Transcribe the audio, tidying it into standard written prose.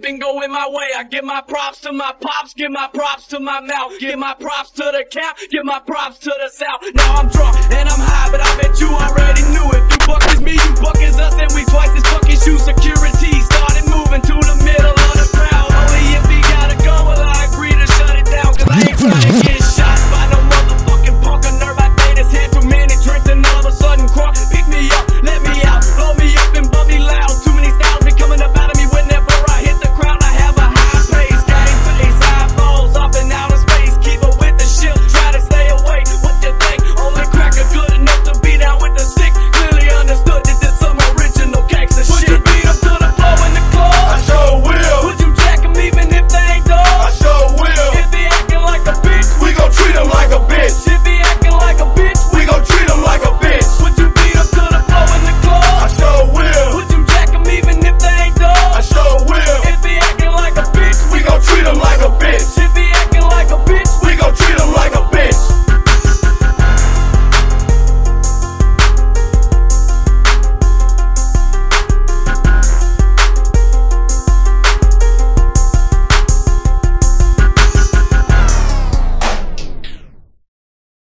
been going my way. I give my props to my pops, give my props to my mouth, give my props to the camp, give my props to the south. Now I'm drunk and I'm high, but I bet you already knew. If you buck is me, you buck is us, and we twice as fucking shoe security.